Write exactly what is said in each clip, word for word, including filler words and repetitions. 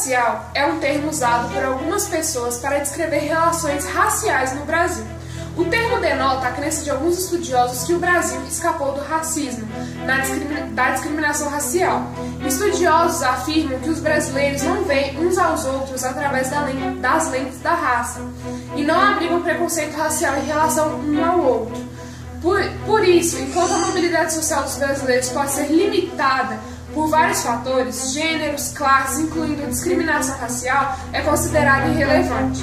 racial é um termo usado por algumas pessoas para descrever relações raciais no Brasil. O termo denota a crença de alguns estudiosos que o Brasil escapou do racismo, da discriminação racial. Estudiosos afirmam que os brasileiros não veem uns aos outros através das lentes da raça e não abrigam preconceito racial em relação um ao outro. Por, por isso, enquanto a mobilidade social dos brasileiros pode ser limitada por vários fatores, gêneros, classes, incluindo discriminação racial, é considerada irrelevante.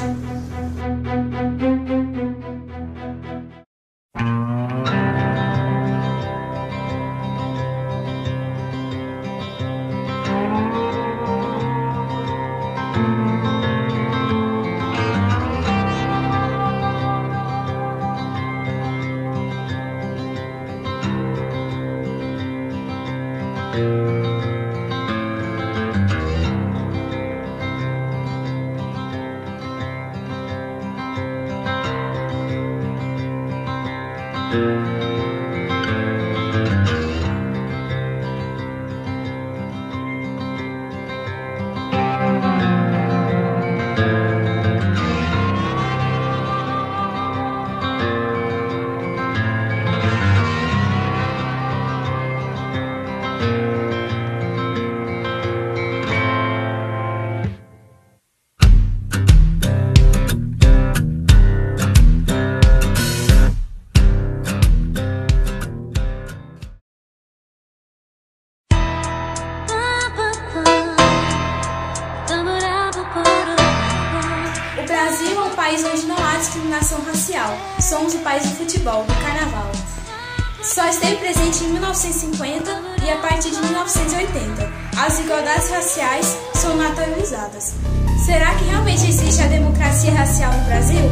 O Brasil é um país onde não há discriminação racial. Somos o país do futebol, do carnaval. Só esteve presente em mil novecentos e cinquenta e a partir de mil novecentos e oitenta. As desigualdades raciais são naturalizadas. Será que realmente existe a democracia racial no Brasil?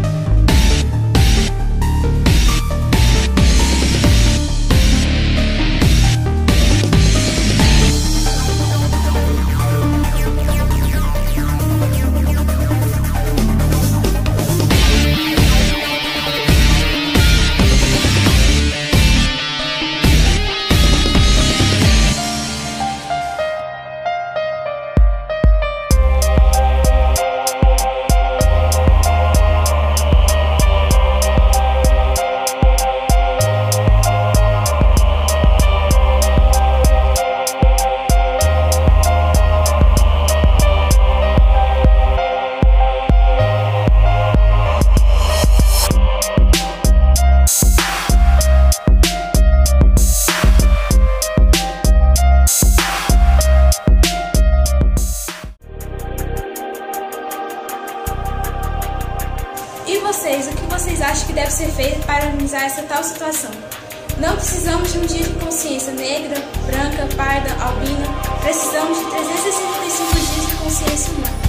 E vocês, o que vocês acham que deve ser feito para amenizar essa tal situação? Não precisamos de um dia de consciência negra, branca, parda, albina. Precisamos de trezentos e sessenta e cinco dias de consciência humana.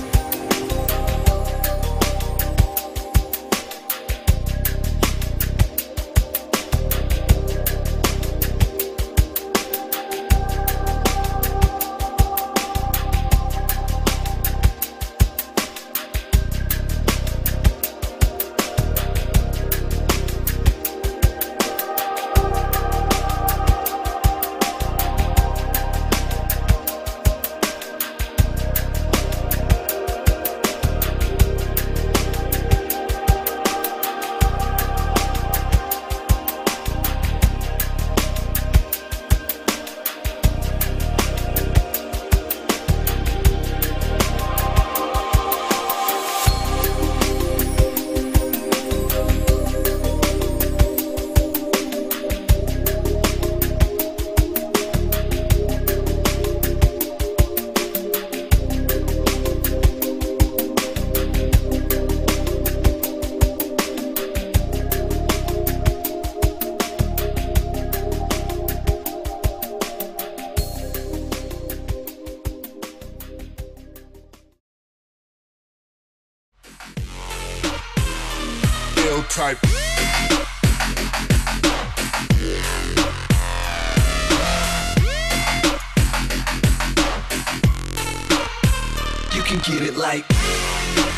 Type. You can get it like